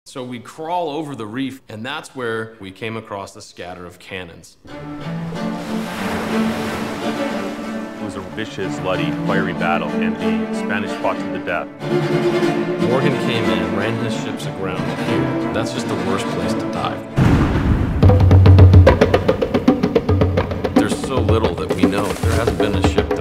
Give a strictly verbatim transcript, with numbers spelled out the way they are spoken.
So we crawl over the reef, and that's where we came across the scatter of cannons. It was a vicious, bloody, fiery battle, and the Spanish fought to the death. Morgan came in, ran his ships aground here. That's just the worst place to dive. There's so little that we know. There hasn't been a ship